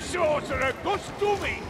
Sorcerer, goes to me!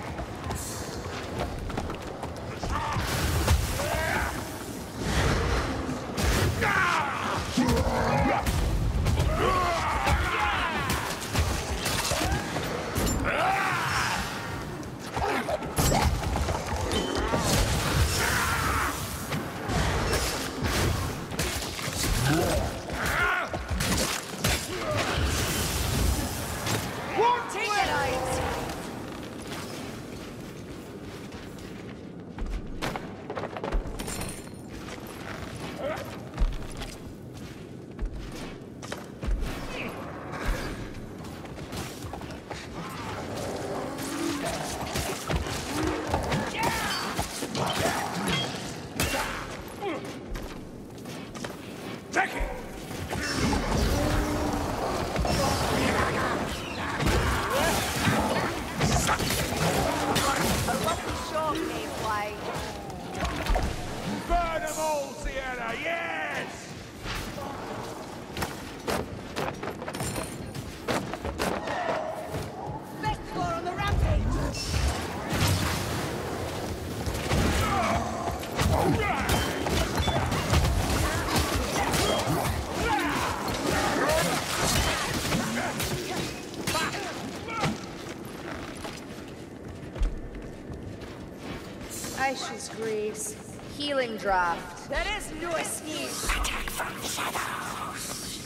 Ashes Greaves. Healing draft. There is no escape. Attack from the shadows.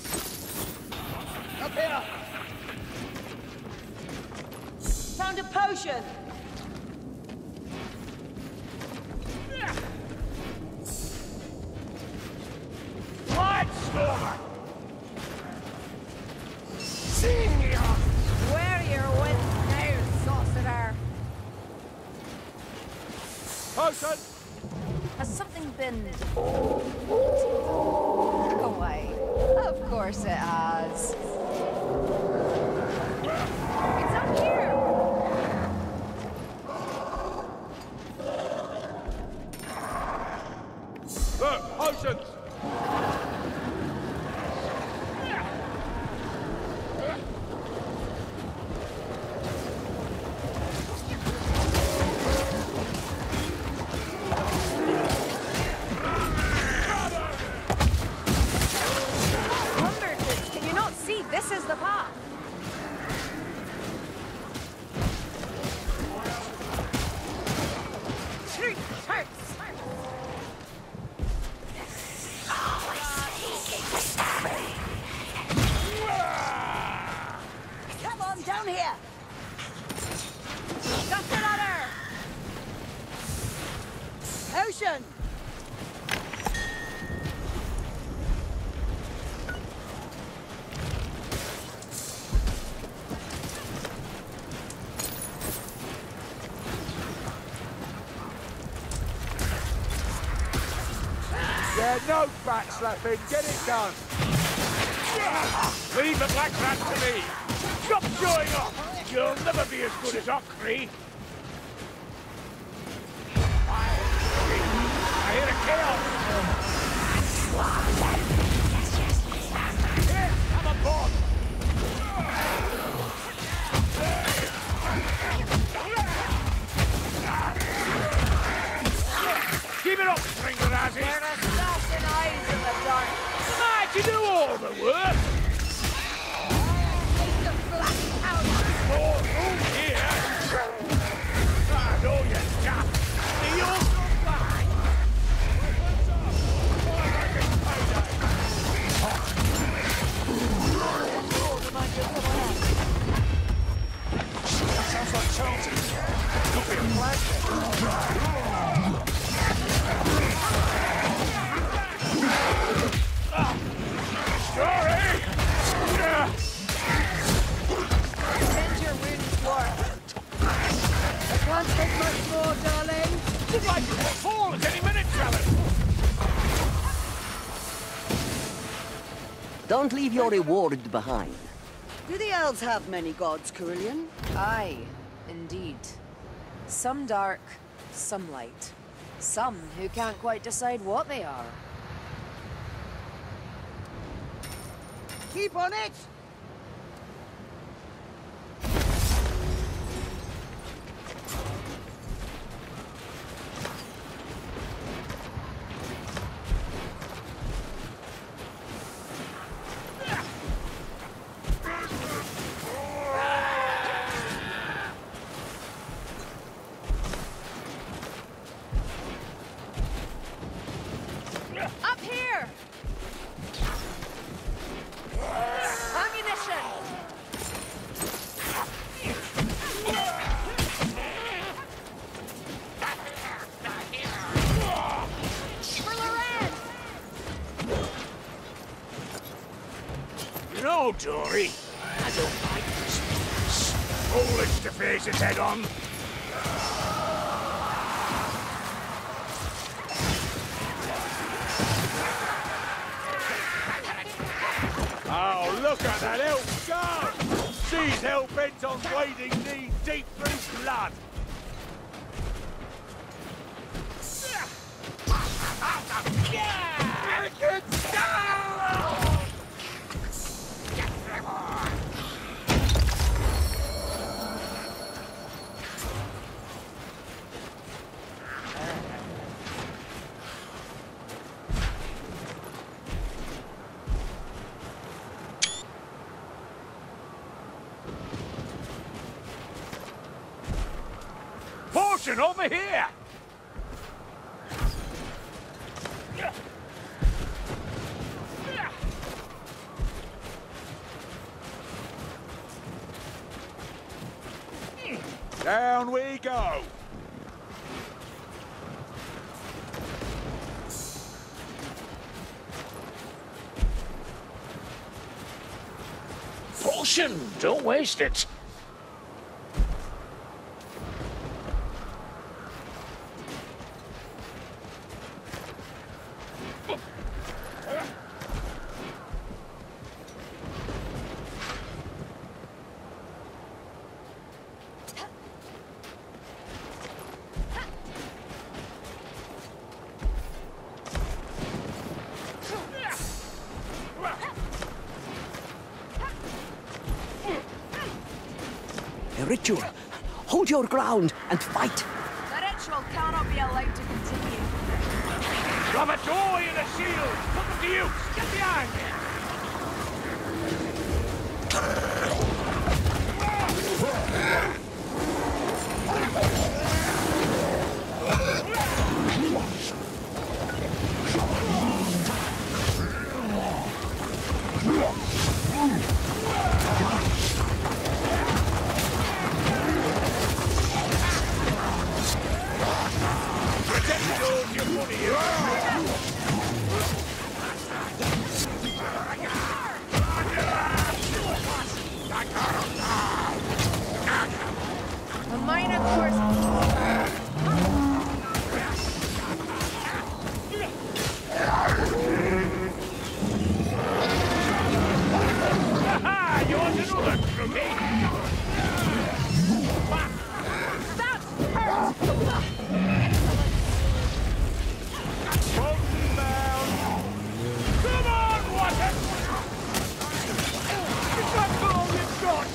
Up here. Found a potion. Blood Stormer! Senior! Where you're with now, sorcerer. Potion! Has something been... away? Of course it has. It's up here! Look, potions! Lumberjacks, can you not see? This is the path. Come on, down here. Got the ladder. Potion. Yeah, no backslapping, get it done! Leave the black rat to me! Stop showing off! You'll never be as good as Ockree! I hear a chaos! Here, come aboard! Keep it up, Stringer Razzie! They're assassin eyes in the dark. Might you do all the work? Take the black powder. More room here! I know you, chap! Do you also fly? That sounds like Charlton. Could be a flag Sorry! Send your wounds forth. I can't take much more, darling. Look like you will fall at any minute, Talon! Don't leave your reward behind. Do the elves have many gods, Carillion? Aye, indeed. Some dark, some light. Some who can't quite decide what they are. Keep on it! No, Dory. I don't like this place. Foolish to face it head on. Oh, look at that elf go! She's hell-bent on wading knee deep through blood. Portion over here! Down we go! Portion! Don't waste it! A ritual. Hold your ground and fight. The ritual cannot be allowed to continue. Grab a joy and a shield! Put them to use! Get behind me! A minor course. Aha! You want another crooked? That hurts! Frozen down! Come on, Watson! Is that all you've got?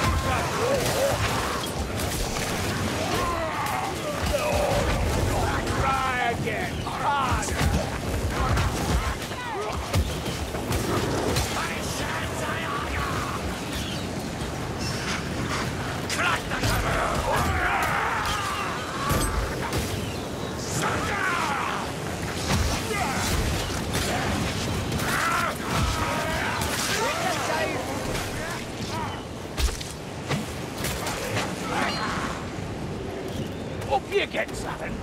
Try again! Harder! Up you get, Savin!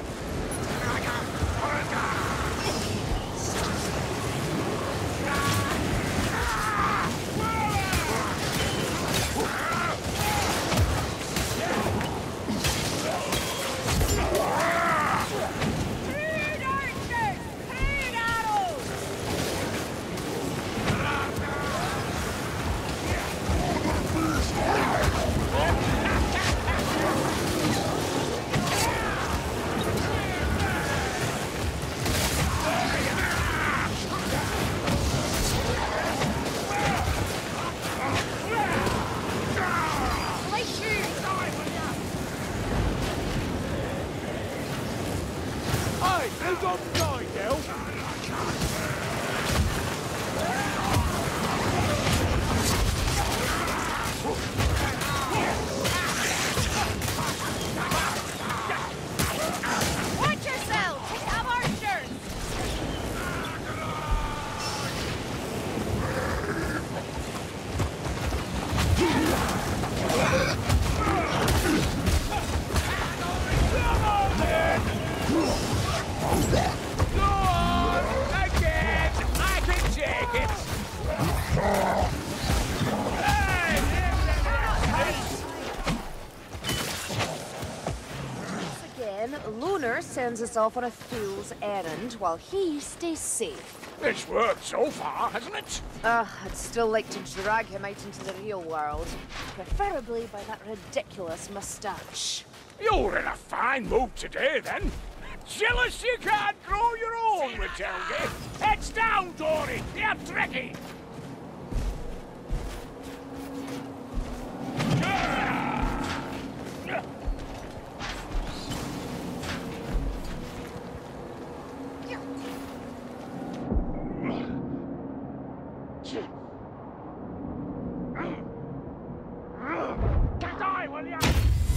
sends us off on a fool's errand while he stays safe. It's worked so far, hasn't it? I'd still like to drag him out into the real world. Preferably by that ridiculous moustache. You're in a fine mood today, then. Jealous you can't grow your own, Ritelgi. Heads down, Dory. They're tricky. Die, will ya?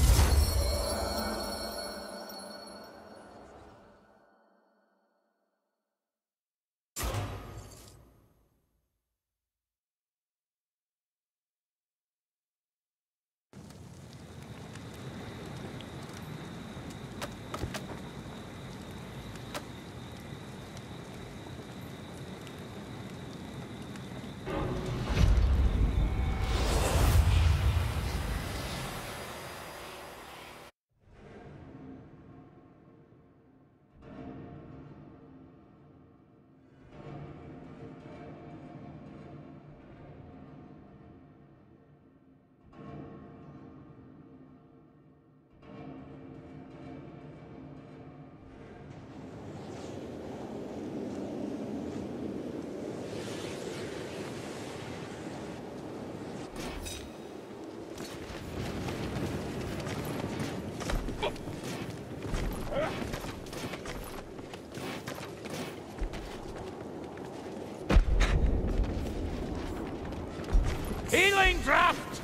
Healing draft!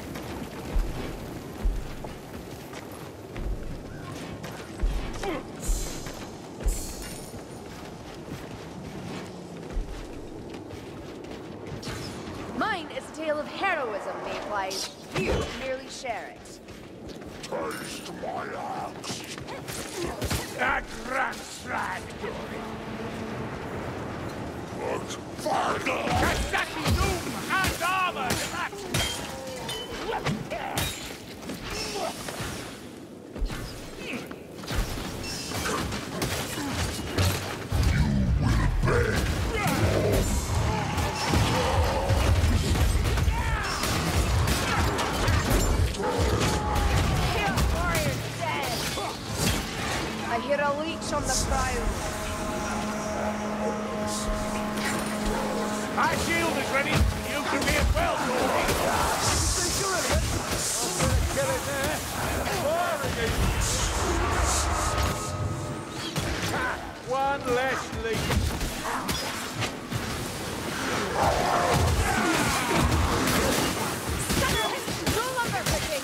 Mine is a tale of heroism, Mayflies. You merely share it. Taste my axe. A grand slag, Dory. But final! Kasaki Doom and armor to that! I hear a leech on the prowl. My shield is ready. You can be as well, Dory. Kill it there. One less leech. No longer picking.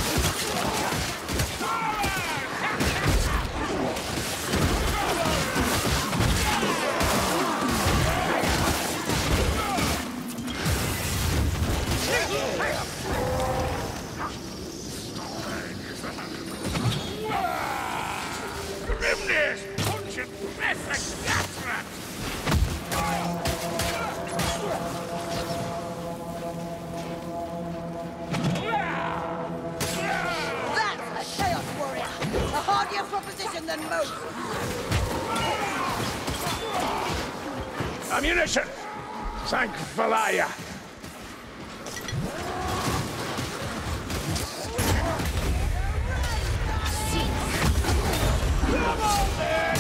Grimness! Pungent breath like gas rat! That's a Chaos Warrior! A hardier proposition than most! Ammunition! Thank Valaya! Come on, then!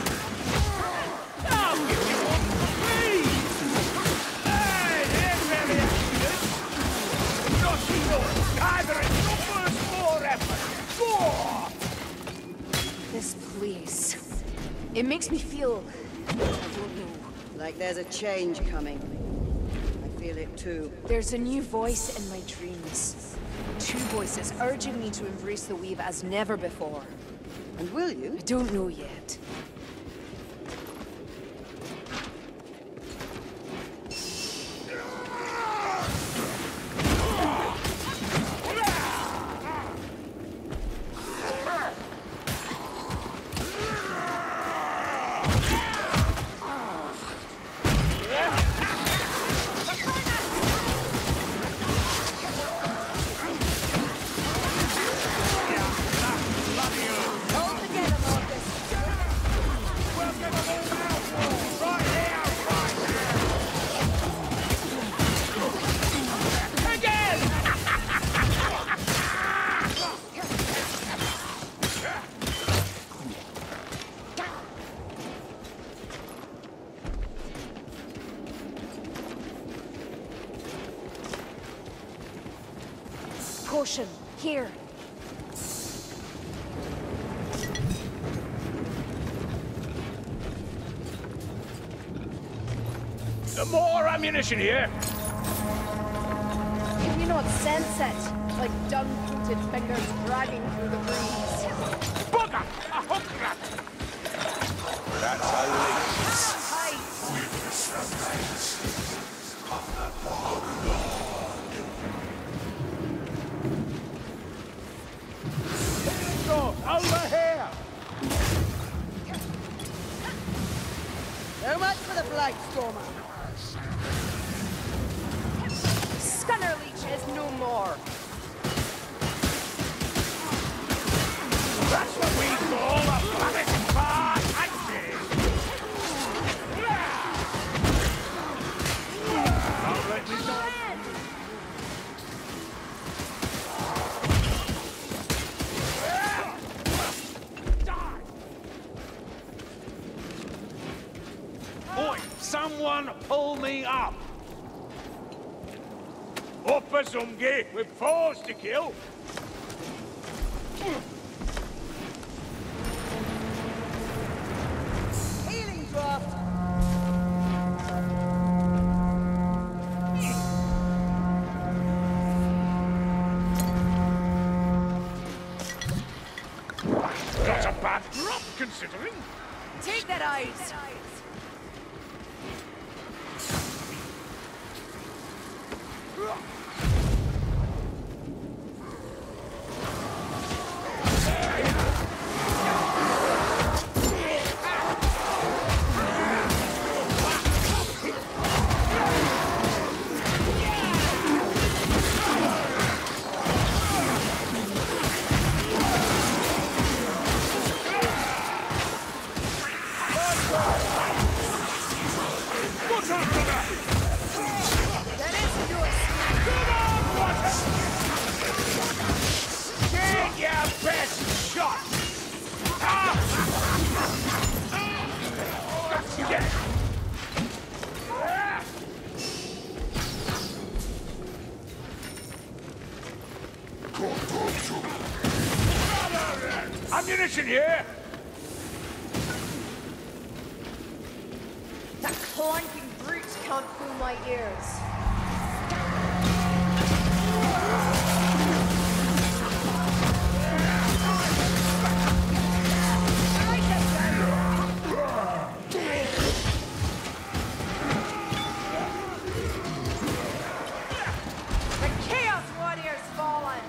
I'll give you one for free! Hey, here's where the action is! Not enough, either in numbers or effort! Go! This place. It makes me feel... I don't know. Like there's a change coming. I feel it too. There's a new voice in my dreams. Two voices urging me to embrace the weave as never before. And will you? I don't know yet. Hold together, Marcus! potion. Here. More ammunition here. Can you not sense it? Like dung-coated fingers dragging through the breeze. Bugger! A hook rat! That's a leak. Go, over here! So much for the Blightstormer. Scunner leeches no more. That's what we call a planet far active. Don't let me die. Oi, someone pull me up. Up for some gay with fours to kill. Healing draft. Not a bad drop, considering. Take that ice. Get your best shot! Get. Ammunition here! That clanking brute can't fool my ears. The Chaos Warrior's fallen.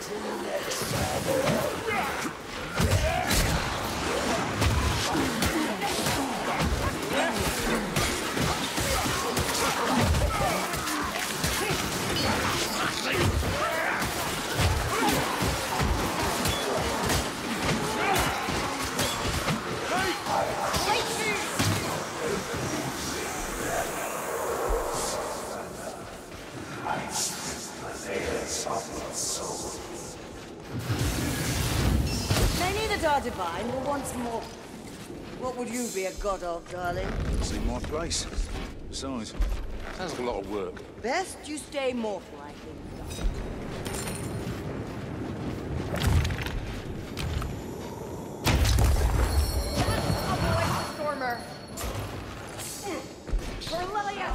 Many that are divine will once more. What would you be a god of, darling? See my place. Besides, sounds like a lot of work. Best you stay mortal, I think. Stormer. For Lilius.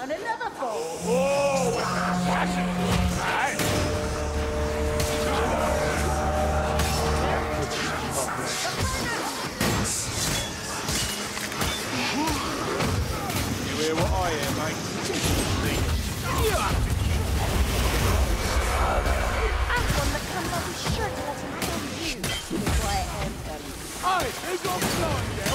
found another ball. Oh, with an assassin! Right? You hear what I hear, mate? You have to I'm one that comes I'll be sure to let him kill you before I end them. Hey, who got blind, Del?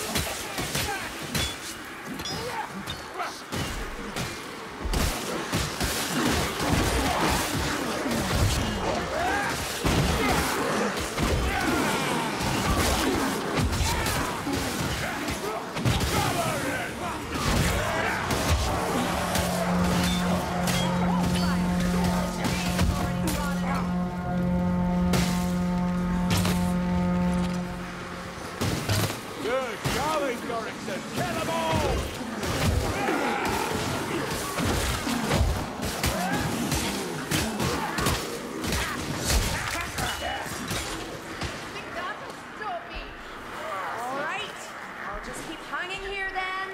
Good going, Dorrington. Kill them all! All right, I'll just keep hanging here then.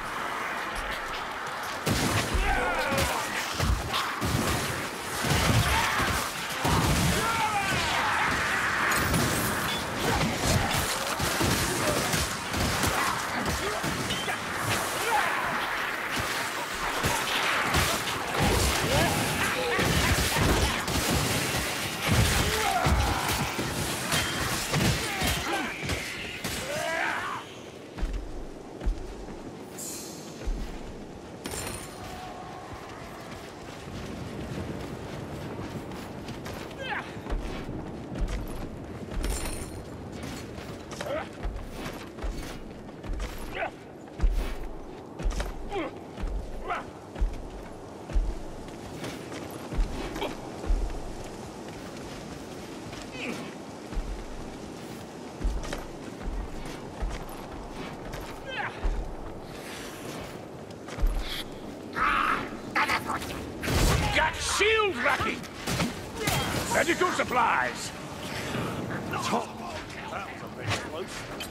Got shield racking! Medical supplies! That was a bit close.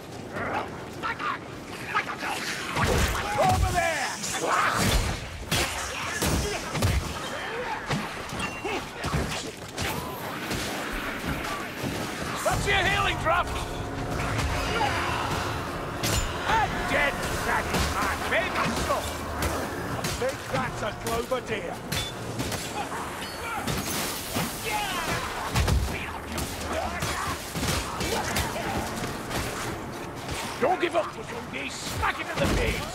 Over there! That's your healing drop! A dead fatty man, baby stuff! I think that's a clover deer. Don't give up, Mugundi. Smack it in the face!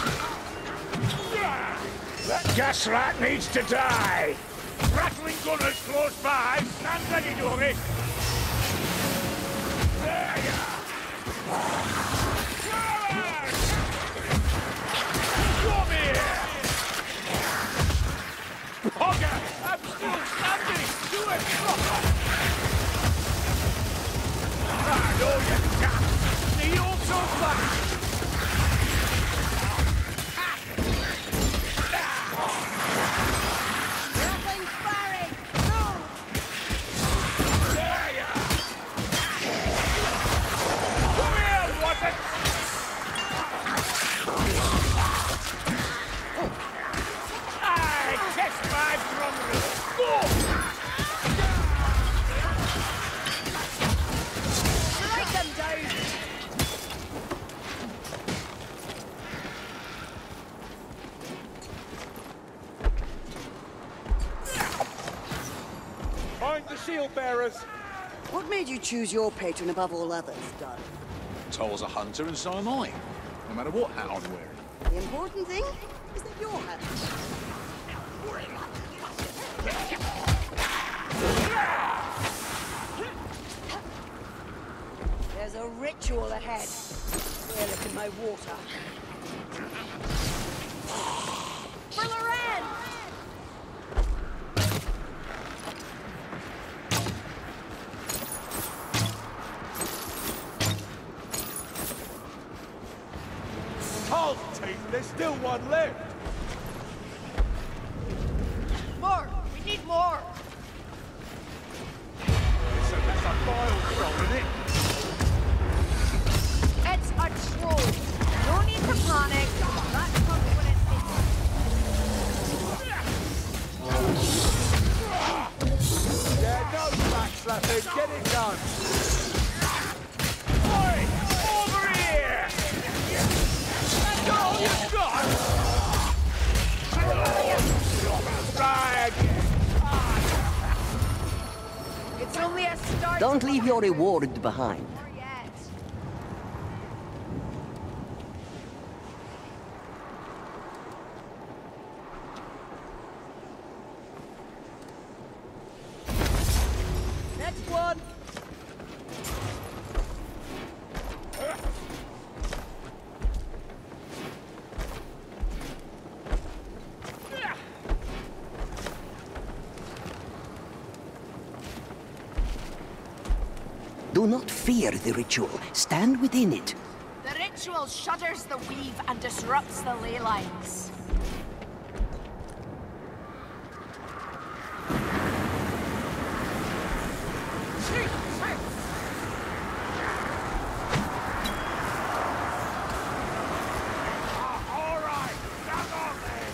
That gas rat needs to die! Rattling gunners close by! Stand ready, Dory! There you are! Come here! Hogger! I'm still standing! Do it proper! Ah, no, you can't! The also flash! Nothing firing! No! There you are! Come here, Watson! I test my drum. Go! Strike them down! Find the shield bearers. What made you choose your patron above all others, darling? Toll's a hunter and so am I. No matter what hat I'm wearing. The important thing is that you're happy. There's a ritual ahead. We're looking my water. For Loren! Halt, team. There's still one left. More! We need more! Listen, that's a vile troll, isn't it? It's a troll. No need to panic. That comes when it's Don't leave your reward behind. Next one! Do not fear the ritual. Stand within it. The ritual shudders the weave and disrupts the ley lines. All right, come on then.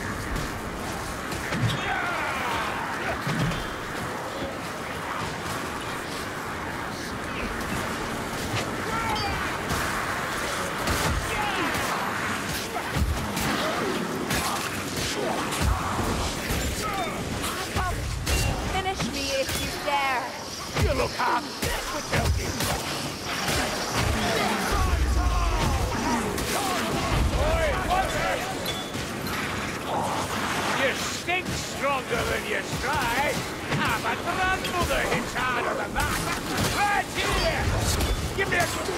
Finish me if you dare. You look half dead without it. Oi, what's it? You stink stronger than you stride. Ah, my grandmother hits harder than that. Right here! Give me a good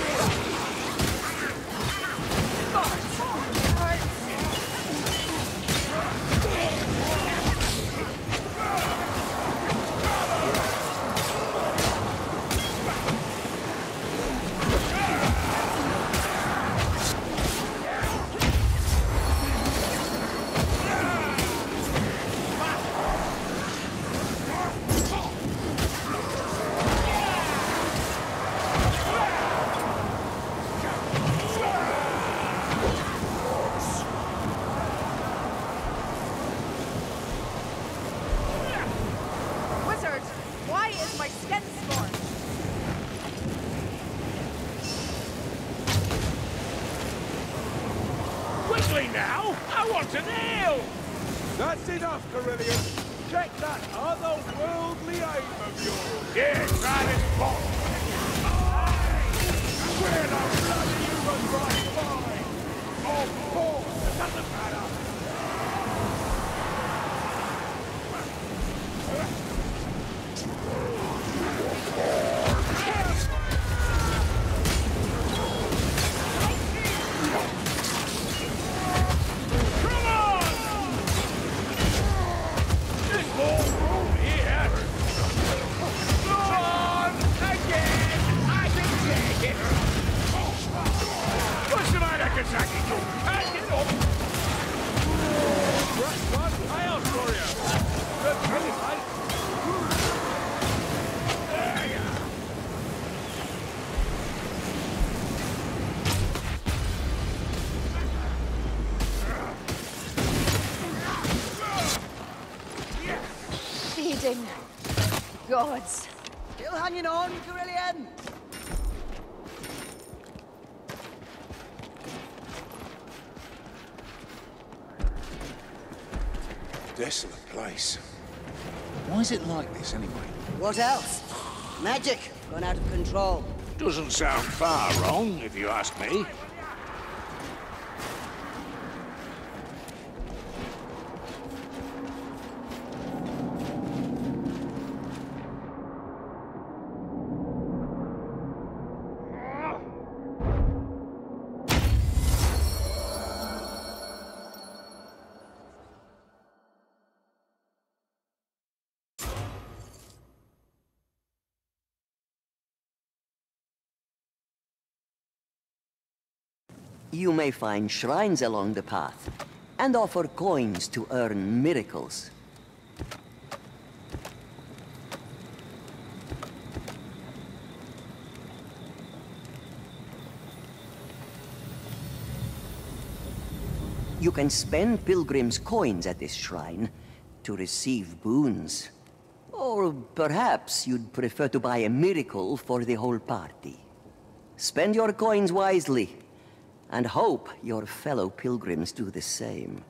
Wizard, why is my skin scorched? quickly now! I want an ale! That's enough, Carillion. Check that otherworldly aim of yours. Yeah, try this bottle. Where the bloody you was right by? Of course, it doesn't matter. Come on! There's more room here. Go on! Again! I can take it! What's the matter, Kentucky? Can't get up! Right, one tail for you! Good pretty, mate! There you are. Feeding gods. Still hanging on, Carillion? Desolate place. Why is it like this, anyway? What else? Magic gone out of control. Doesn't sound far wrong, if you ask me. You may find shrines along the path, and offer coins to earn miracles. You can spend pilgrims' coins at this shrine to receive boons. Or perhaps you'd prefer to buy a miracle for the whole party. Spend your coins wisely, and hope your fellow pilgrims do the same.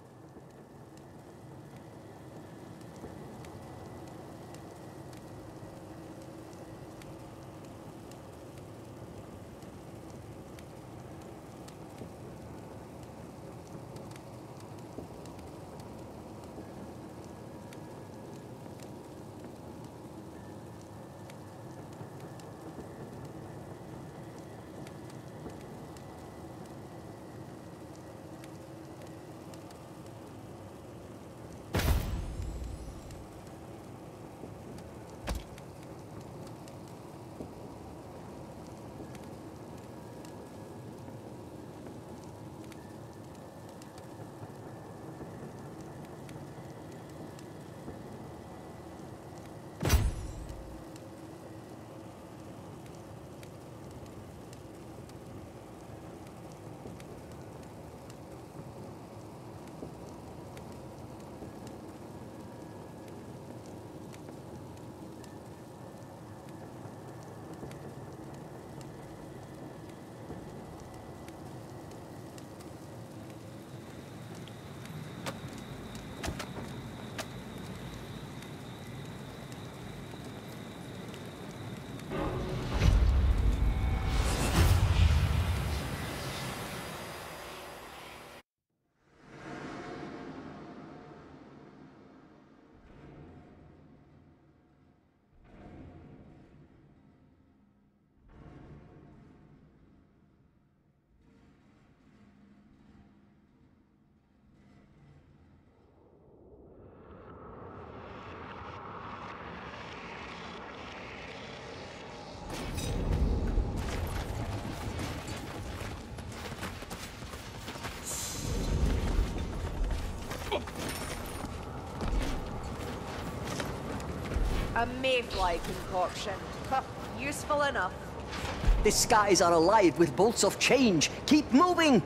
A mayfly concoction. Huh, useful enough. The skies are alive with bolts of change. Keep moving!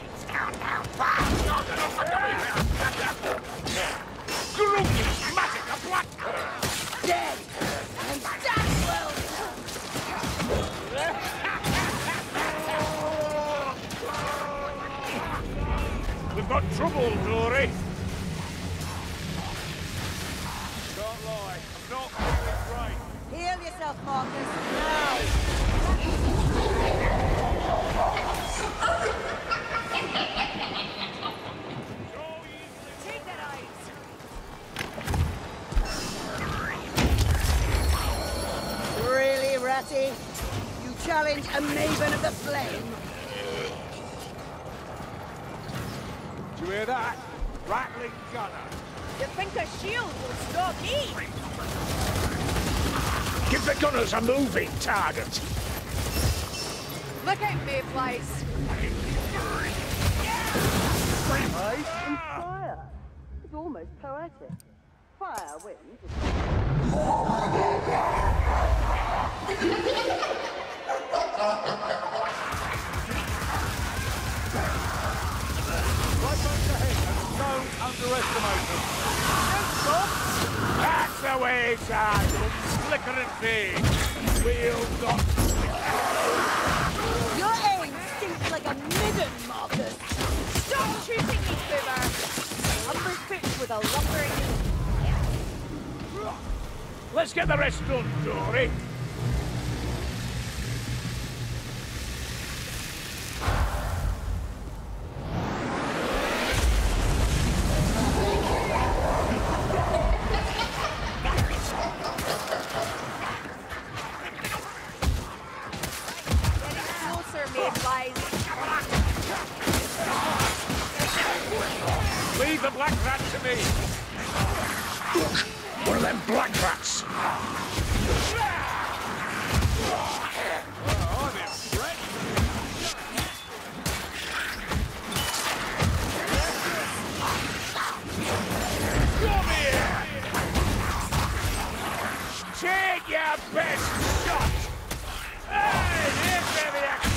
Dead! And that well We've got trouble, Dory. Can't lie, I'm not feeling great. Heal yourself, Marcus, now! Take that eyes. Really, Ratty? You challenge a Maven of the Flame? Did you hear that? Rattling gunner. You think a shield will stop me? Give the gunners a moving target. Look out, mayflies. And fire. It's almost poetic. Fire wins. Right bunch ahead, and don't underestimate them. That's the way, Sergeant. Slicker and fade. We'll not. Your aim stinks like a midden, Marcus. Stop shooting me, Boomer. Lumberfoot with a lumbering... Let's get the rest done, Dory. Closer, mayflies. Leave the black rat to me. One of them black rats. Oh, I'm impressed. Come here! Take your best shot! Hey, here's the action!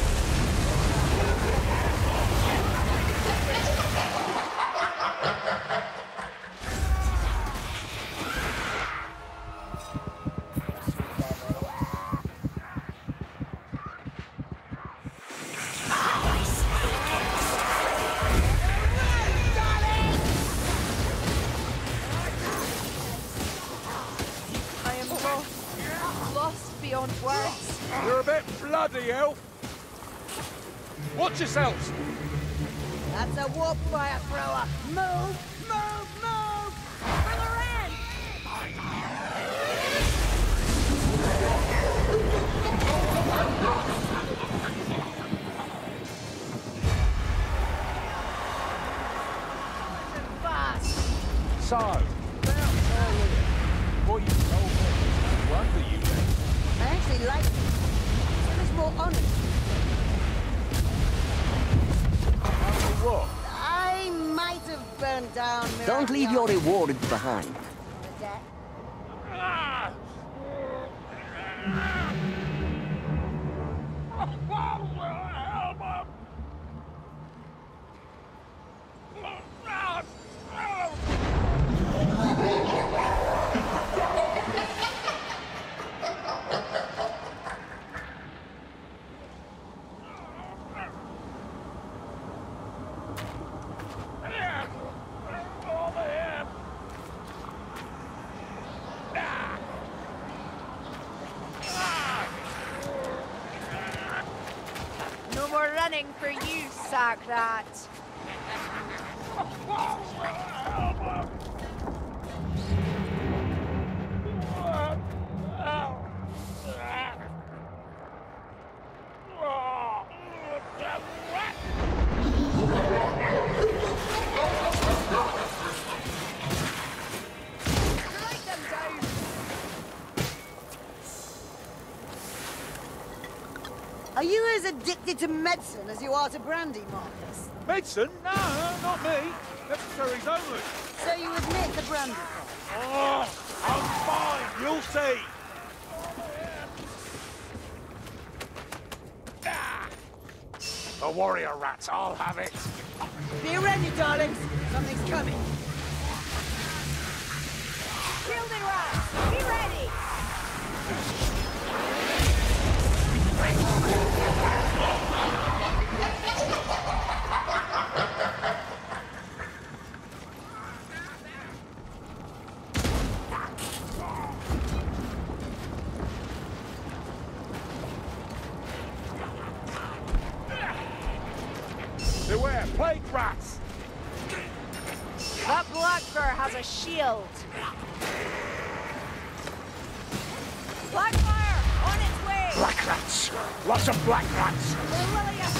I am lost. Lost beyond words. You're a bit bloody, elf. Watch yourselves. That's a warp fire thrower. Move! Move! Move! Bring her in! Fast! So, about Norlea. What you told me. No wonder you left. I actually like it. So much more honest. After what? I might have burned down Miraculous. Don't leave your reward behind. No more running for you, Sackrat. Strike them down. Are you as addicted to medicine as you are to brandy, Marcus? Medicine? No, not me. Necessaries only. So you admit the brandy part? Oh, I'm fine, you'll see. The warrior rats, I'll have it. Be ready, darlings. Something's coming. Shielded rats, be ready! Beware, plague rats! That Blackfur has a shield. Blackfire, on its way! Black rats! Lots of black rats! Lillian!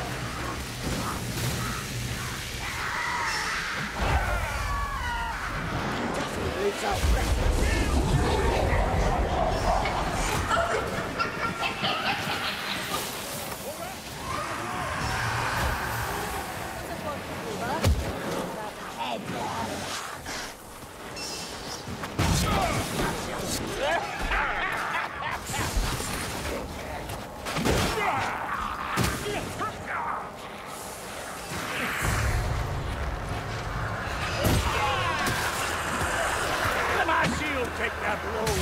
Take that blow!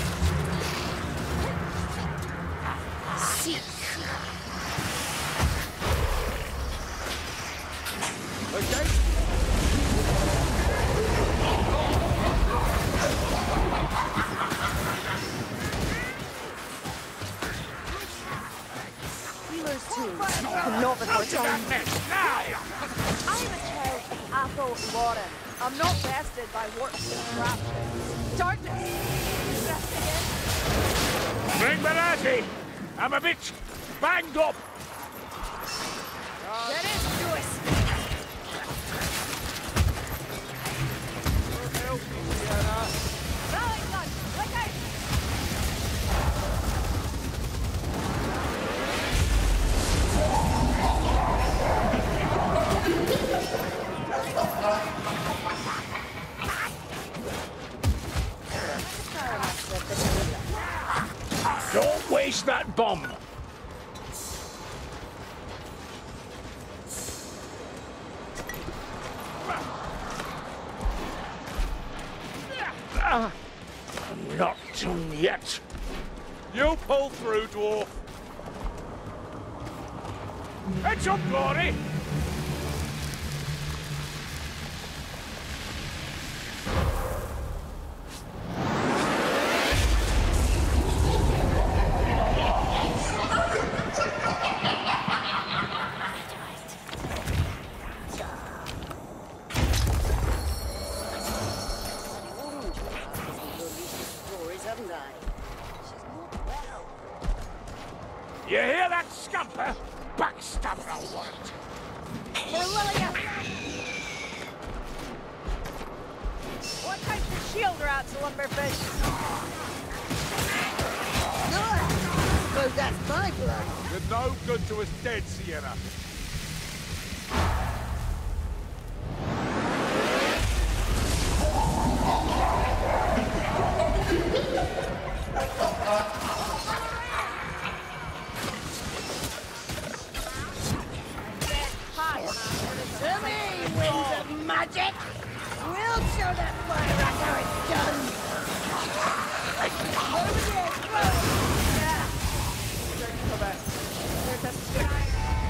Seek! Okay? Healers too. Not before time. I'm a child of Athol Lauren. I'm not bested by warps and raptors. Darkness! Bring Barati! I'm a bit banged up! Get into it! Help me, Sienna! Rally gun! Look out! Don't waste that bomb! Not done yet. You pull through, dwarf. Heads up, Glory! You hear that, scamper? Backstabber, I want it. For Lillian! Watch out for shield rats, Lumberfish! Suppose that's my blood. You're no good to us dead, Sienna. To me, winds of magic! We'll show that fire rat how it's done! Over there, throw! Yeah! There's a sky!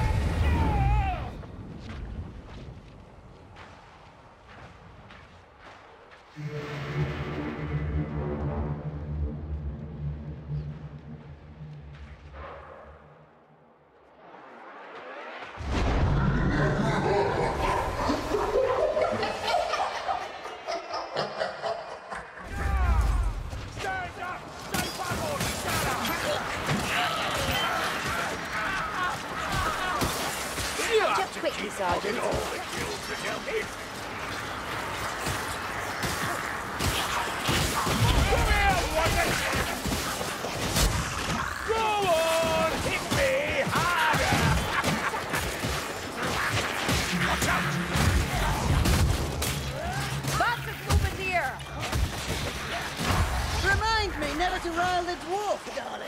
Just quickly, Sergeant. to rile the dwarf, darling.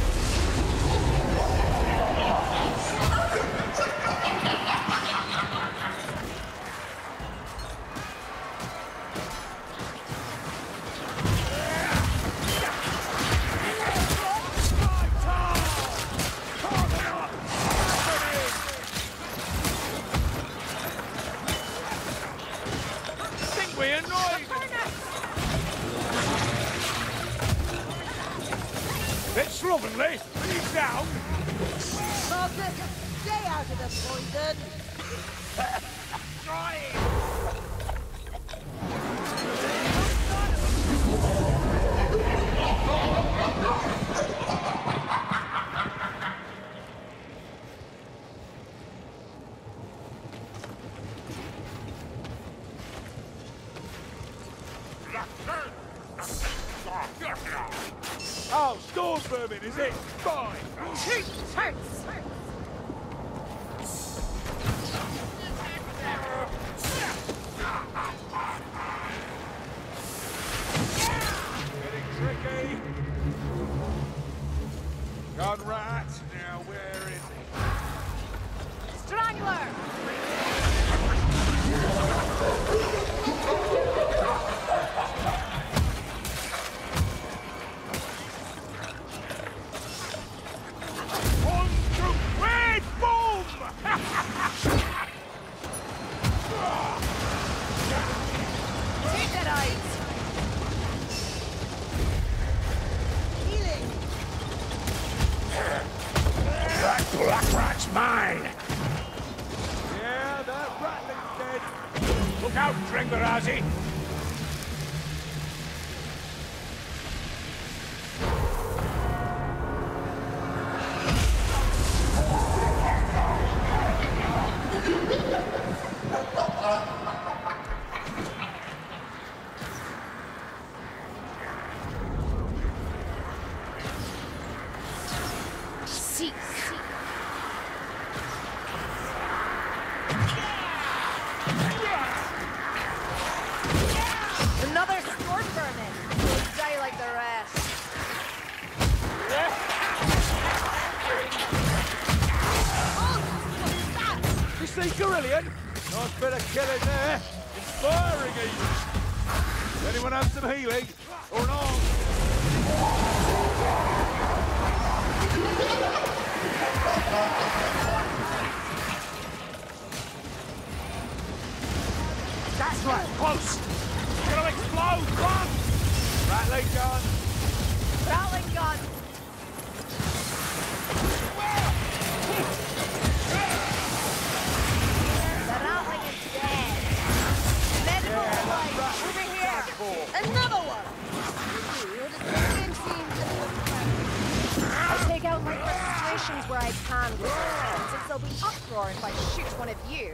Slovenly, he's down. Marcus, stay out of the poison. Try it. Oh, storm vermin, is it? Fine. Hurts. Getting tricky. Gone right. Now where is he? Strangler! Black rat's mine! Yeah, that ratling's dead. Look out, Dringarazi! Another storm vermin. Will die like the rest. You see, Carillion? Nice bit of killing there. Inspiring even. Anyone have some healing? Or an arm? That's right, close! It's gonna explode! Run! Rattling gun! Rattling gun. The rattling is dead. Medical supplies over here. Another one! Dude, the same seems I take out my frustrations where I can with it, since there'll be uproar if I shoot one of you.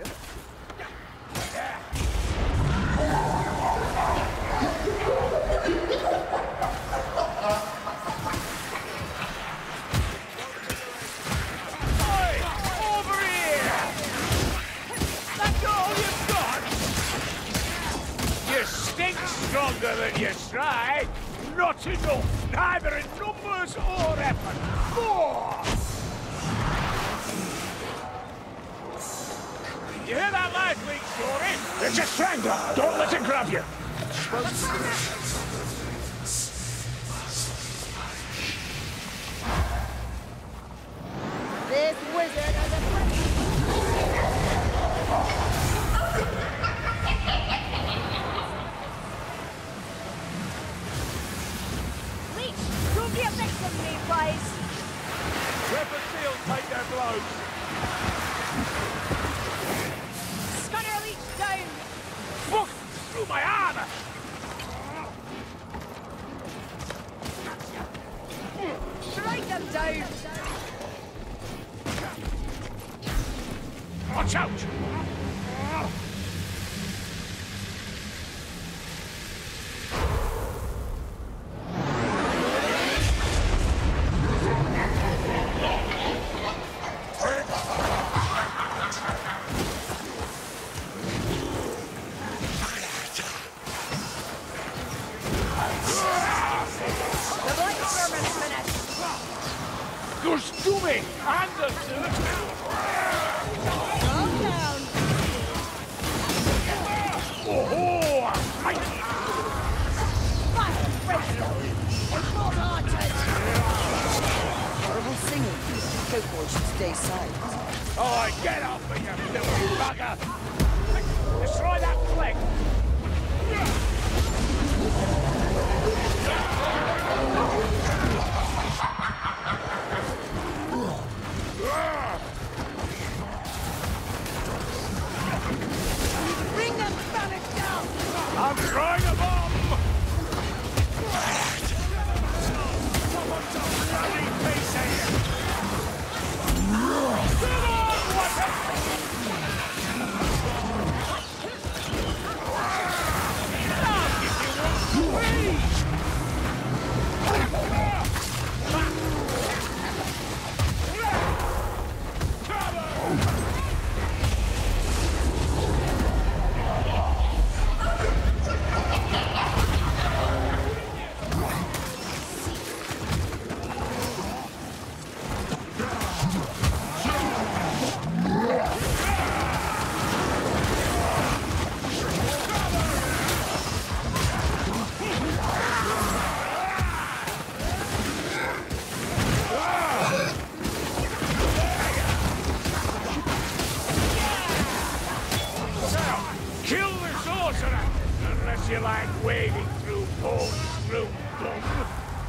Oi! Over here! That's all you've got? You stink stronger than you try. Not enough, neither in numbers or effort. More! You hear that life leak story? It's a strangler! Don't let it grab you! this wizard has a friend. Leech, don't be a victim, mayflies. Weapon seals take their blows. Scunner Leech down. Look! Through my armor! Strike them down. Watch out! The Black Dummy! Anderson! Calm down. Oh! Fire, Rachel. Import archers. Horrible singing. Kobold should stay silent. Oh, get off me, you filthy bugger! Destroy that flag! Bring them back down. I'm throwing a bomb! Someone's a bloody piece of you! Come on, Water! I'll give you one squeeze! Kill the sorcerer! Unless you like wading through bones through dung.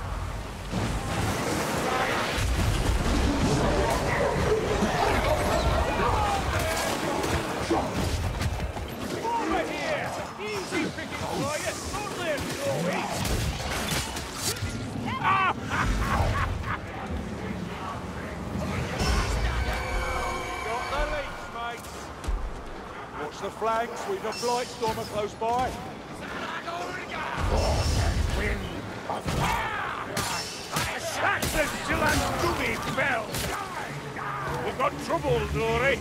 Over here! Easy picking for you! Only a Joey! Got the leaks, mates. Watch the flanks, we've a blight stormer close by. Saxon till that dummy fell! We've got trouble, Dory!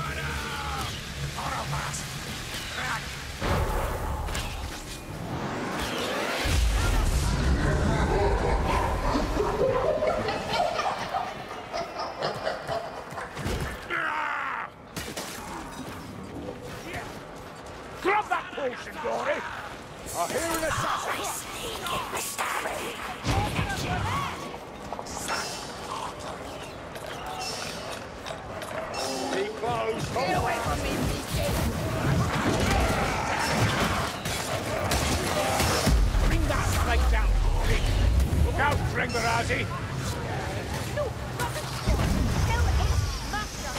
Grab that potion, Dory! I hear an assassin. Be close. Get away from me, beastie. Bring that snake down, Dory! Look out, Drengarazi! No, not the sword. Kill its master.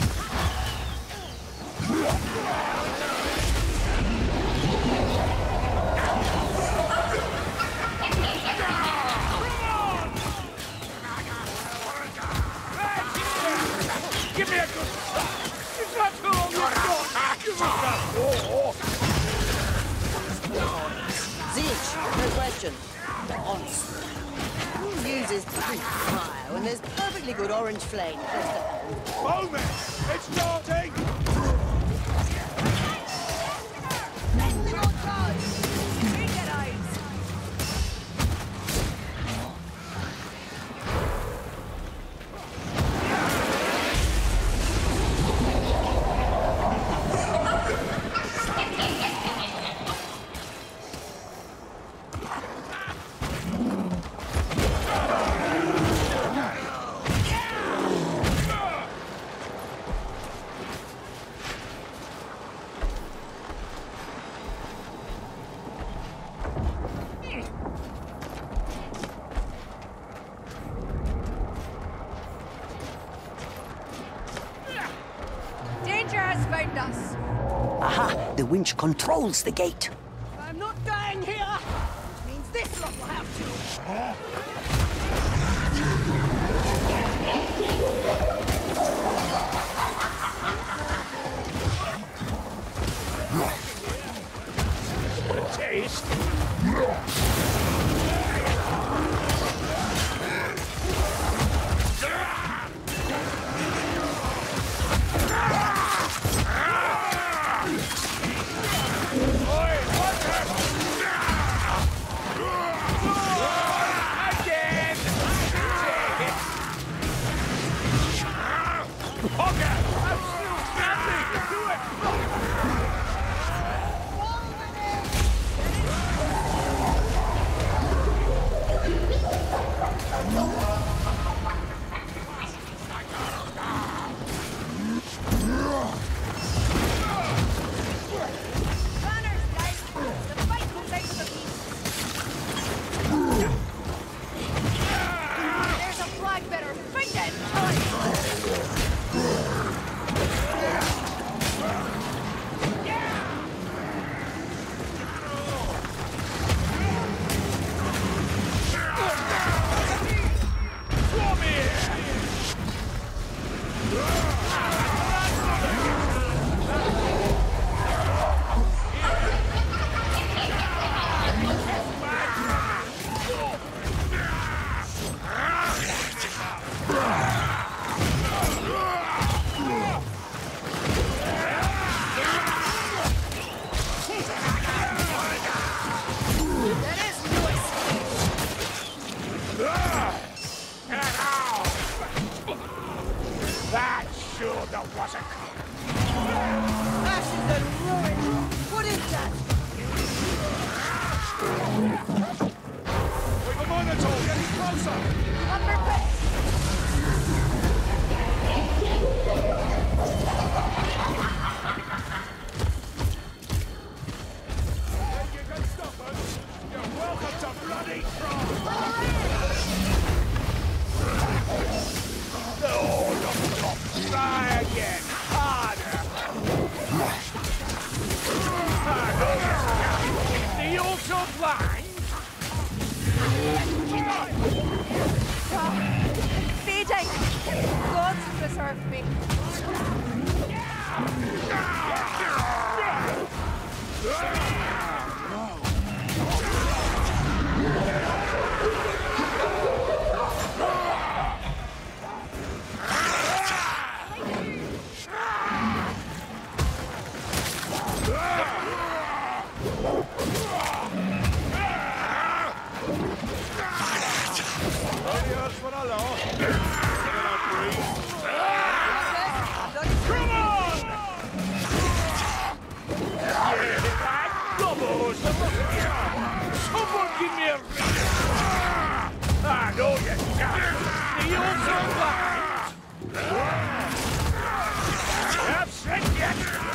Give me a good shot! Is that all you've got? Give us that war! Zeech, no question. Honest. Who uses Greek fire when there's perfectly good orange flame close to home? Moment! It's starting! Your charge. Bring it out. Danger has found us. Aha! The winch controls the gate. I'm not dying here. Which means this lot will have to. Taste! bloody try again. Harder. Are you also blind? Fading! God preserve me. Only hurts when I laugh. Then I breathe. Come on! Someone give me a ring! I know you can't! The also blind! I've said yet!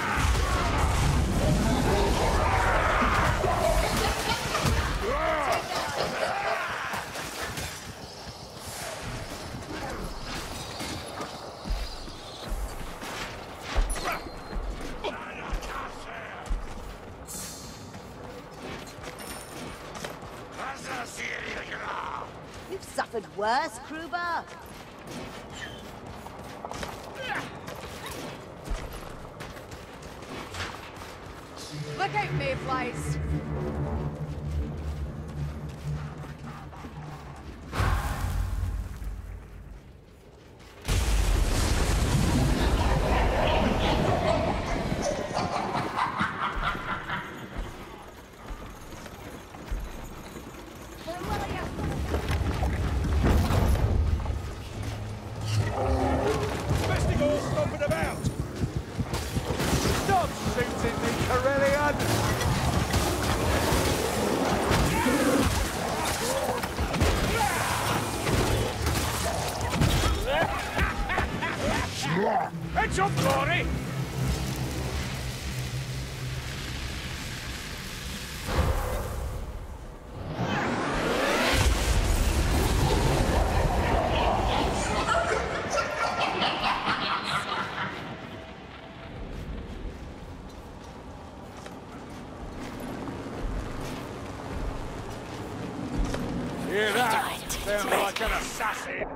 You've suffered worse, Kruber. Look out, mayflies! Festivals stomping about. Stop shooting me, Corellian! It's up, Glory! Hear that? Sounds like an assassin!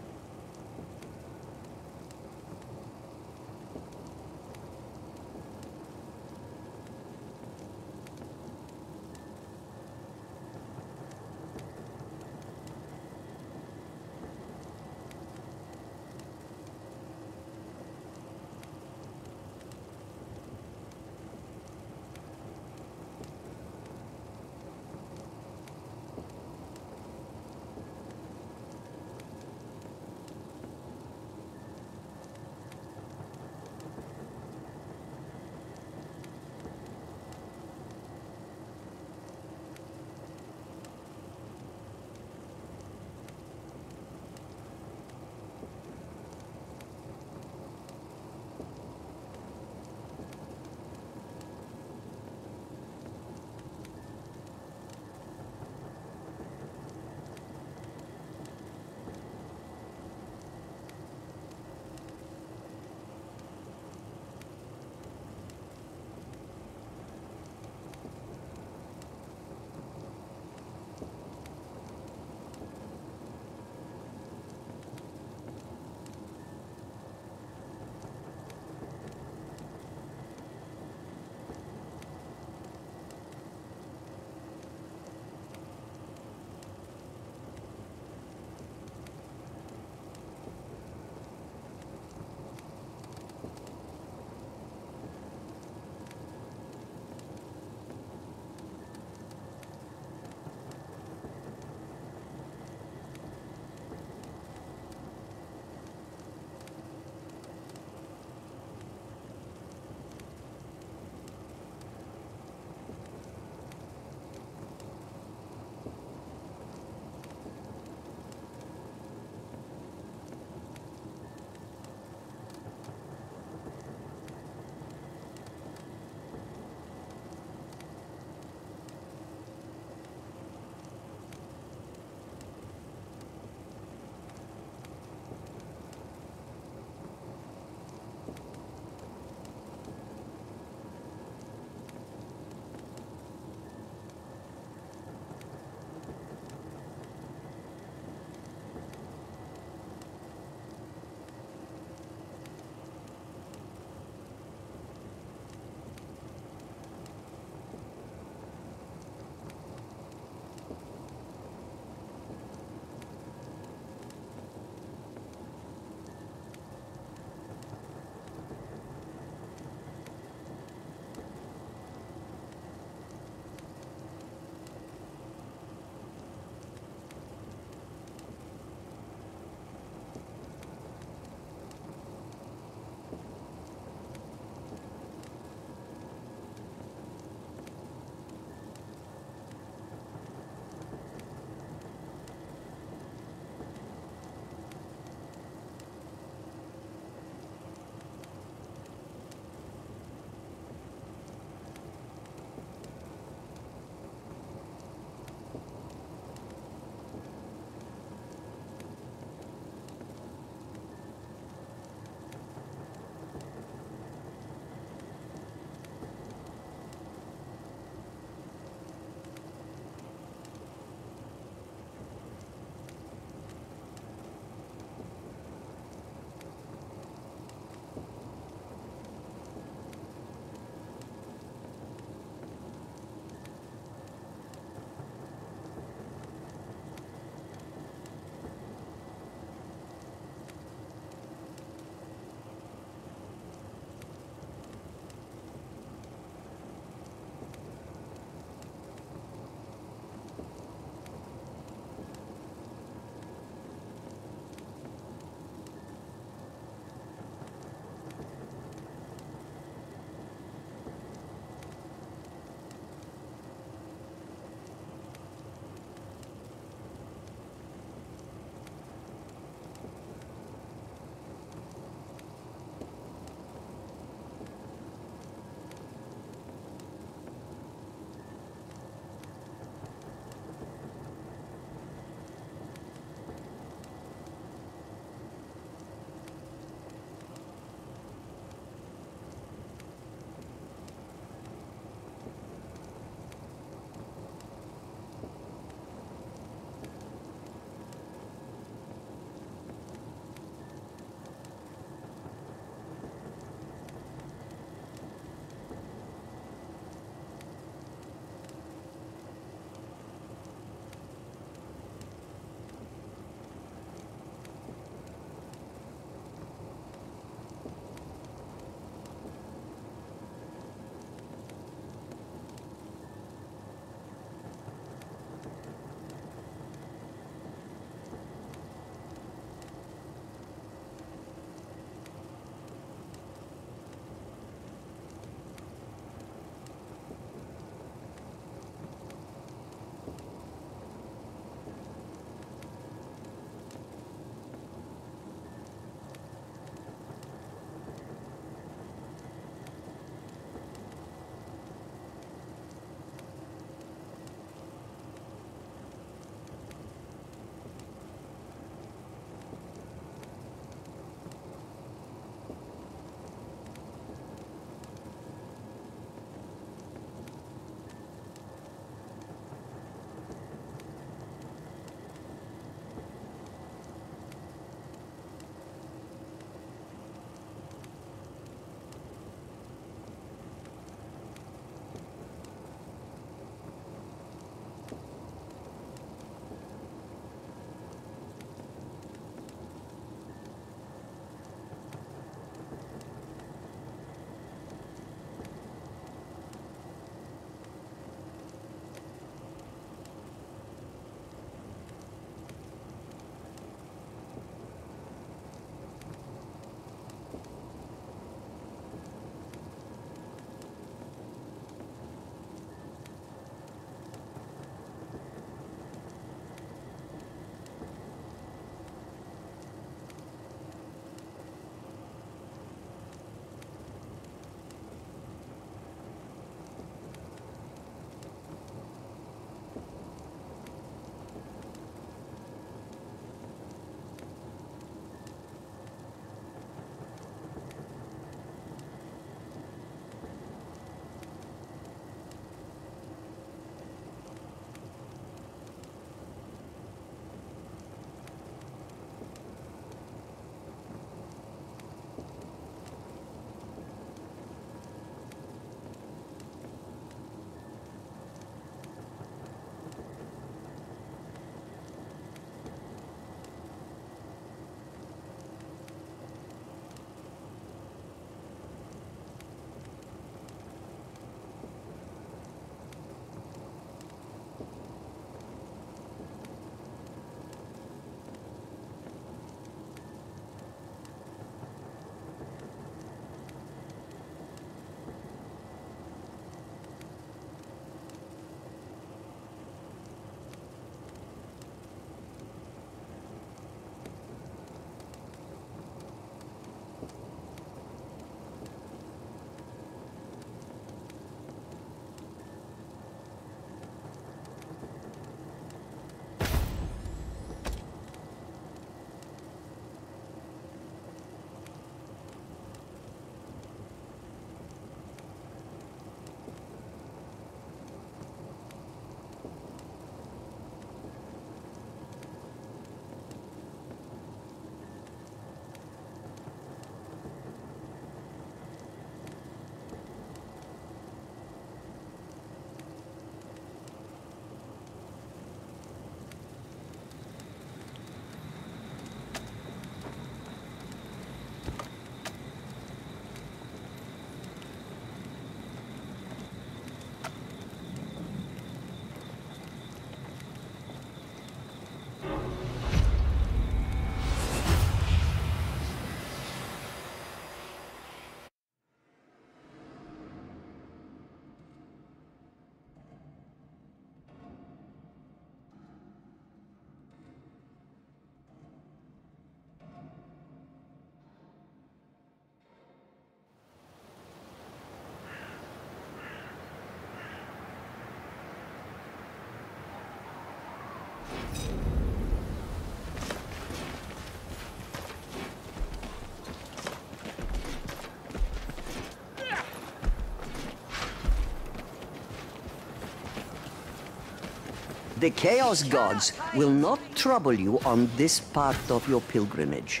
The Chaos Gods will not trouble you on this part of your pilgrimage.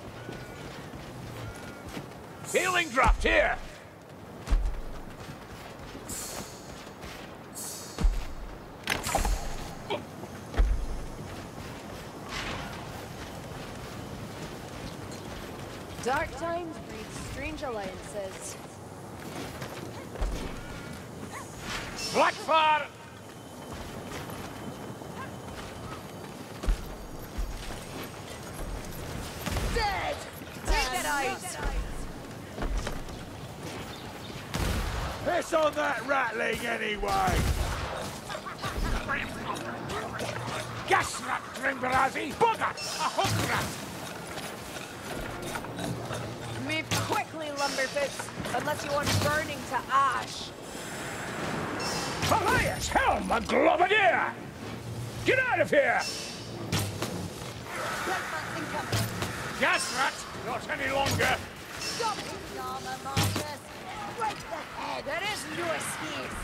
Healing draft here! Dark times breed strange alliances. Blackfire! Dead! Take it out! Piss on that rattling anyway! Gas rat, Drimbarazzi! Bugger! A hook rat! Move quickly, Lumberfoots, unless you want burning to ash. Elias, helm, a globadier! Get out of here! Gas rat, not any longer. Stop the armor, Marcus! Break the head! There is no excuse.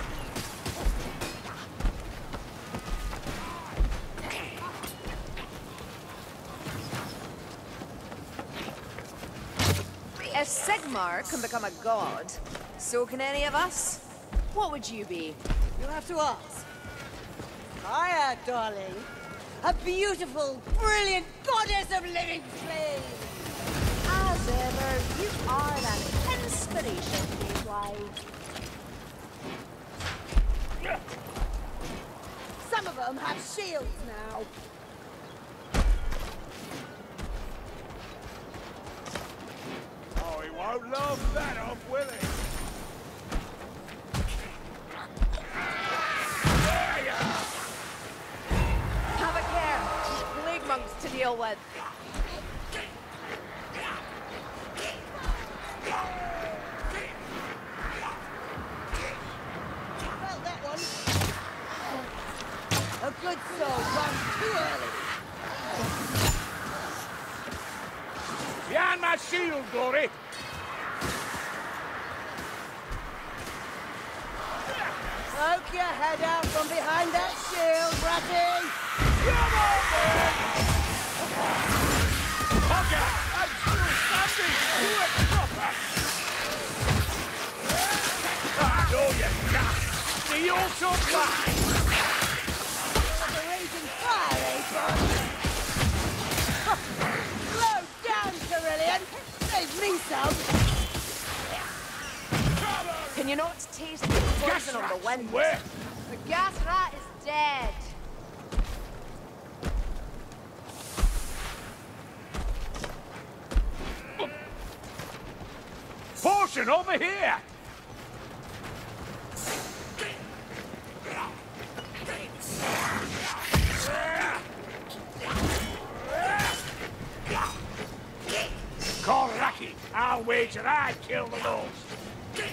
If Sigmar can become a god, so can any of us. What would you be? You'll have to ask. Hiya, darling. A beautiful, brilliant goddess of living flame! As ever, you are an inspiration, Mayfly. Some of them have shields now. Oh, he won't laugh that off, will he? Have a care. Plague monks to deal with. Felt that one. A good soul runs too early. Behind my shield, Glory! Poke your head out from behind that shield, Bratty! Come on, man! Hugger! I'm still standing! Do it proper! Ah, no, you can't! See you also fly! The raging fire, eh, boss? Slow down, Cerulean! Save me some! Can you not taste the poison on the wind? Where? The gas rat is dead. Potion over here! Koraki, I'll wager I kill the most.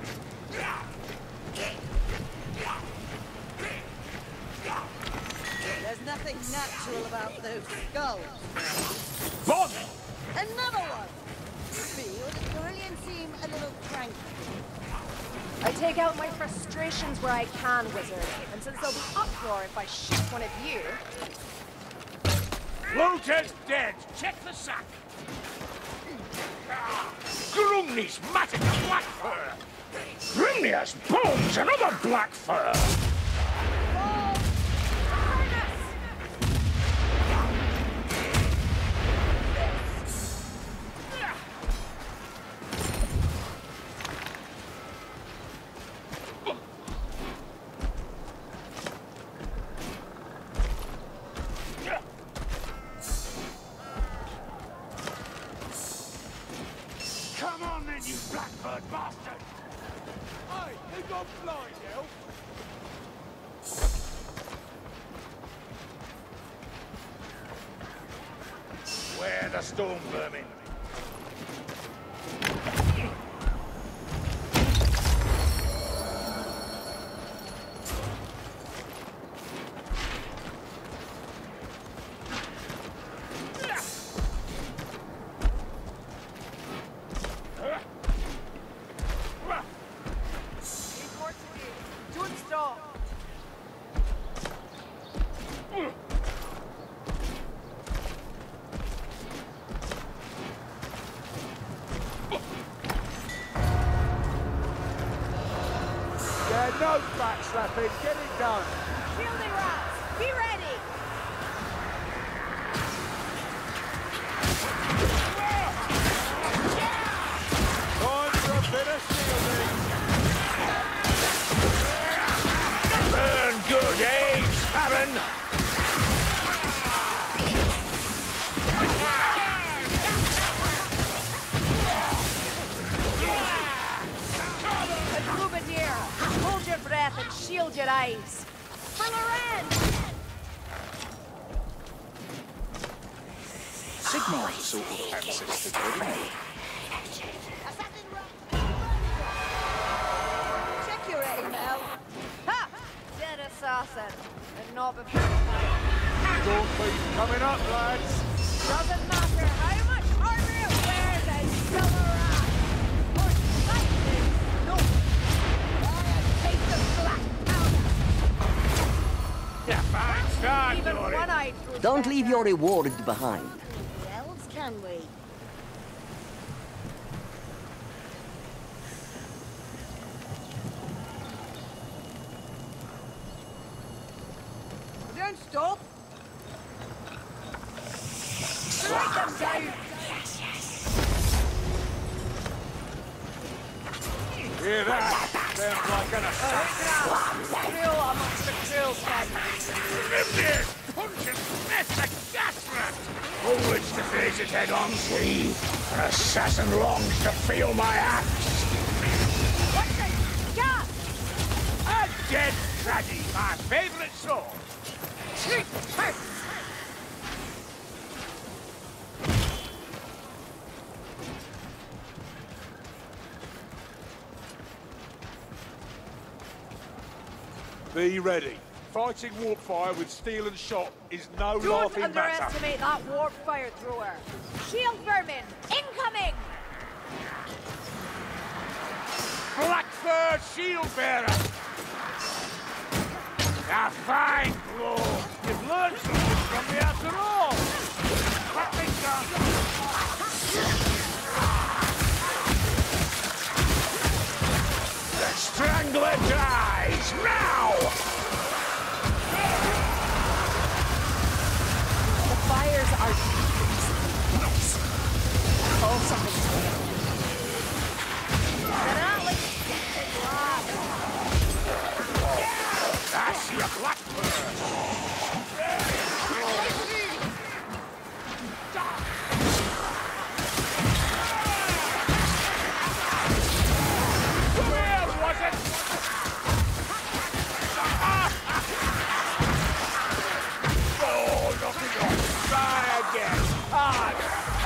There's nothing natural about those skulls. Bother! Another one! Me, or does Cerulean seem a little cranky? I take out my frustrations where I can, wizard. And since there'll be uproar if I shoot one of you... Looter's dead. Check the sack. Grumney's matted black fur. Grimnia's bones, another black fur. Come on then, you blackbird bastard! Hey, who got blind, elf? Where the storm vermin? Don't stop. No backslapping, get it done. Shielding rats, be ready! Time for a bit of shielding. Burn good, eh, Baron? And Bouvier, hold your breath and shield your eyes. For Loren! Sigmar's a sort of ancestor, isn't he? Check your aim, Mel. Ha! Dead assassin. And not before time. Don't be coming up, lads. Doesn't matter how much armor it wears, it's still a rat. Or lightning. No. Taste of black powder. Yeah, fine start, Even Dory. one-eyed through Don't leave your reward behind. The elves, can we? Don't stop. Strike them down. Hear that? Sounds like an attack. Cruel amongst the cruel side. Grimnir! Pungent mess of gas rat! Forwards to face it head on, see? An assassin longs to feel my axe! What's it? Gas! A dead traddy, my favourite sword! Shoot! Hurt! Be ready. Fighting warpfire with steel and shot is no Don't laughing matter. underestimate that warp fire thrower. Shield vermin, incoming! Blackfur shield bearer! A fine blow! You've learned something from me after all! Let me come! The Strangler dies now! The fires are call something to me. They're not like big rats. That's your Blackfur! Where was it? Oh, look at you! Try again! Hard!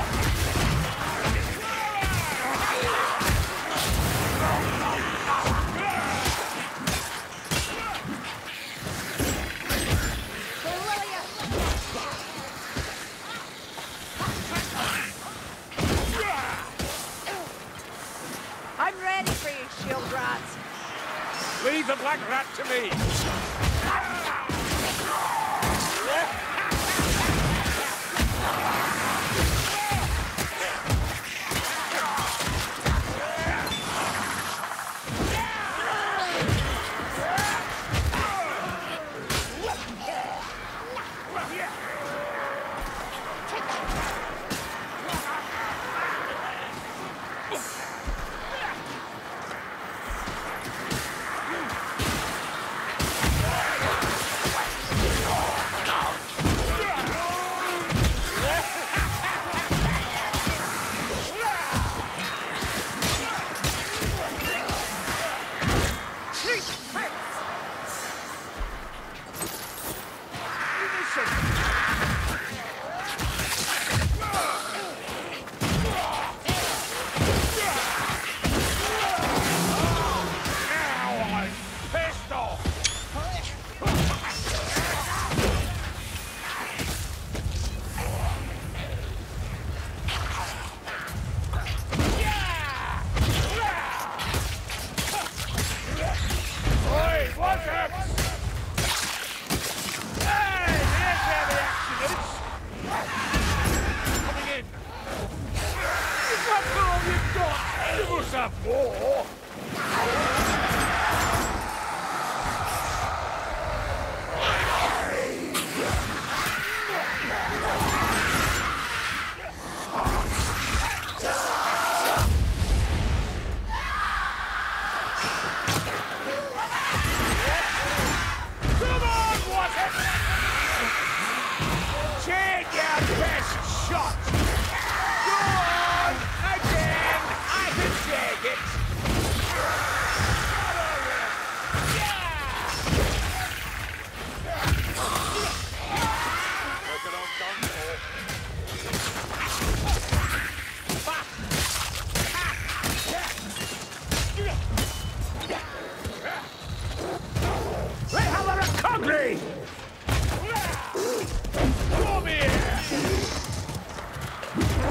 I'm ready for you, shield rats. Leave the black rat to me!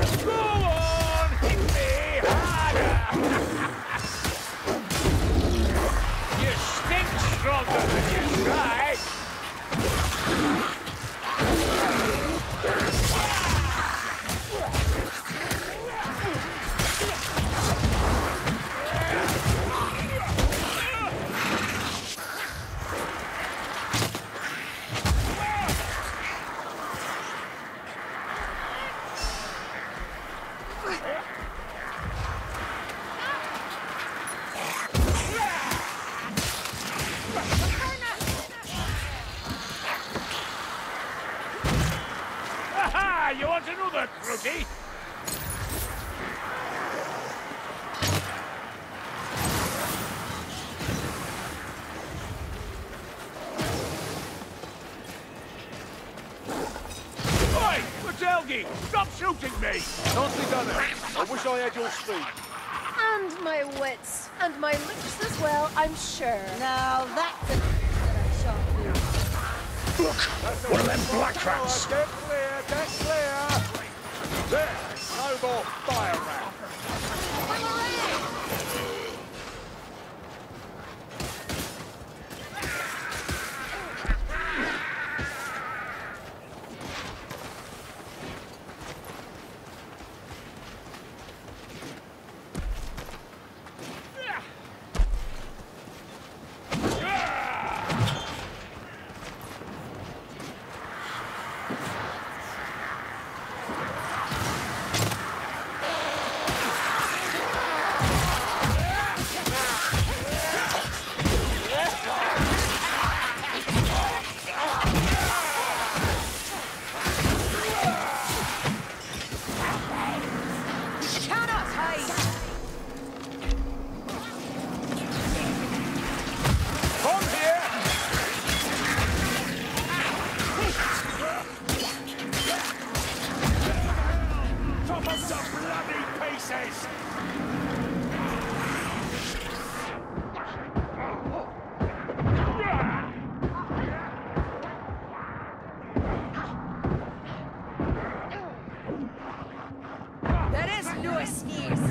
Go on, hit me harder! You stink stronger than you try! Aha! You want another, Crookie? Oi! Matelgi! Stop shooting me! Nicely done, Elf. I wish I had your speed. And my wits. And my looks as well, I'm sure. Now that's a that I shan't do. Look! One of them black rats! Get clear, get clear! There! No more fire rat! Come here! Top of some bloody pieces! There is no excuse.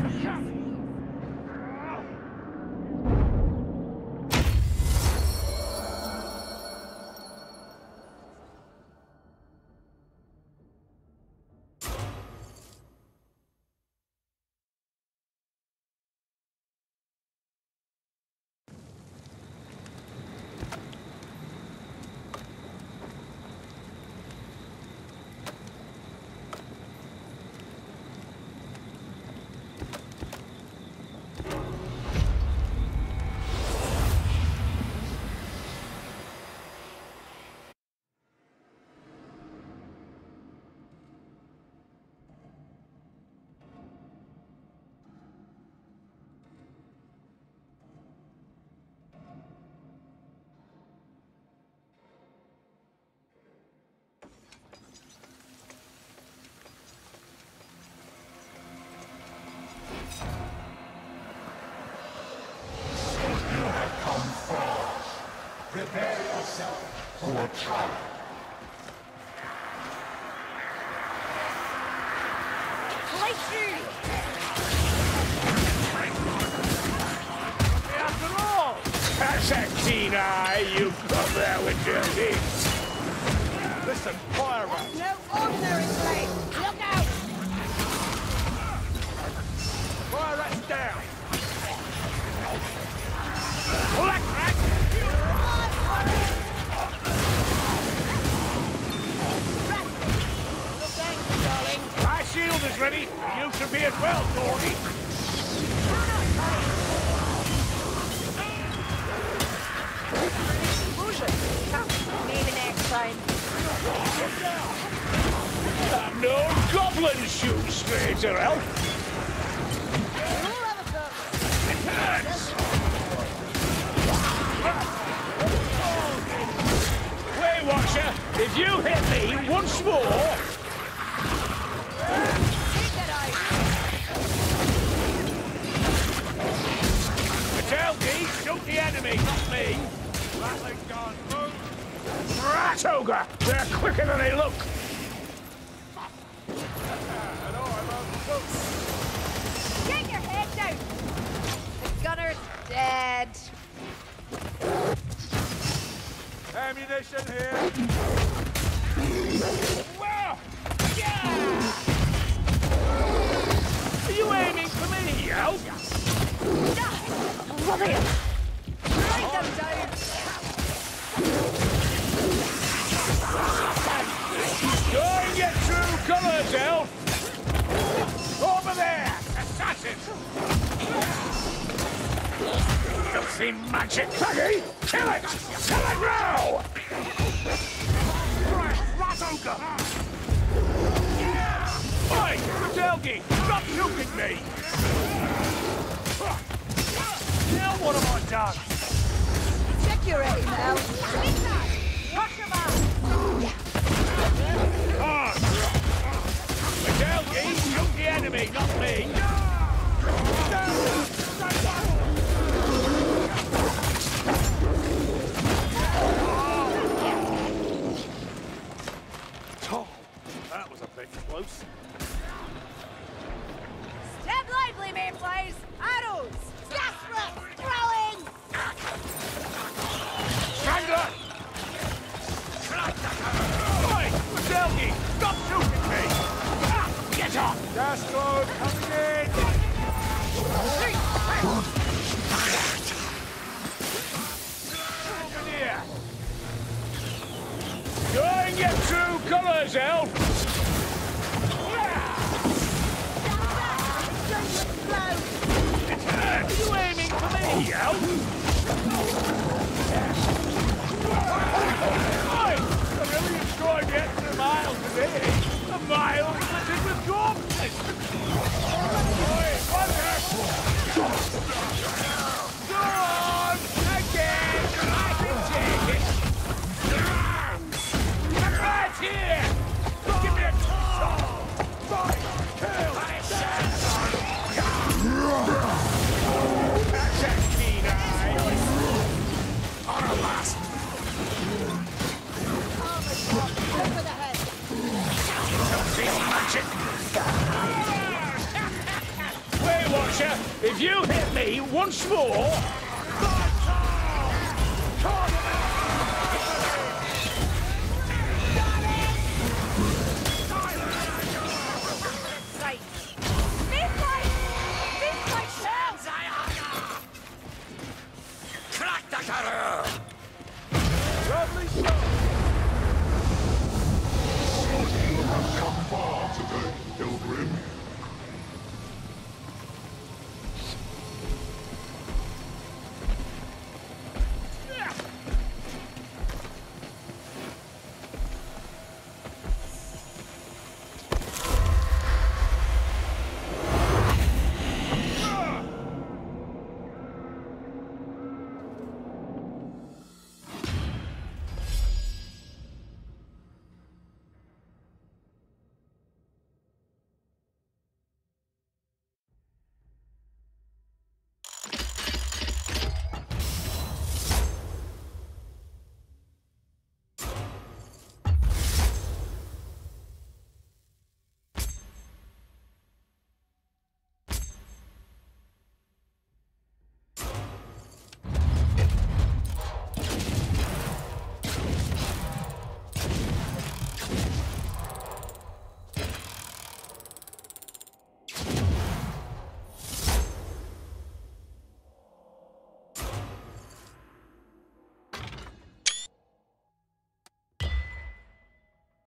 Prepare yourself for a trial. After all, that's a keen eye you've got there with your hits. Listen, fire rat! No ordinary flame. Look out! Fire rat's down! Black rat! My shield is ready. You should be as well, Dory. Maybe next time. No goblin shoot straighter, Elf. It hurts. Way Watcher, if you hit me once more... Matelgi, shoot the enemy, not me. Rattling gun, move! Rat ogre! They're quicker than they look. And I'm dead. Ammunition here. Wow! Yeah! Are you aiming for me, Al? Bring them down. Go and get true colours, Elf! Over there! Assassins! Filthy magic! Peggy! Kill it! Kill it now! Right, Razogre! Oi! Delgi! Stop shooting me! Now what have I done? Check your aim, Al. Watch him out. Delgi, shoot the enemy, not me! Oh, that was a bit close. Step lively, mayflies. Arrows. Desperate. Throwing. Strangler! Oi! Delgi, stop shooting me! Ah, get off! Gas clone coming in. Engineer! Go and get true colours, Elf! Are you aiming for me, Elf? Oi! I really enjoyed the extra mile today. A mile littered with corpses! Oi, what's that? Go on! Again! I can take it! Right here! Give me a shot! Fight! Kill! That's a keen eye! On a last! Over the head. Magic! Weight Watcher, if you hit me once more,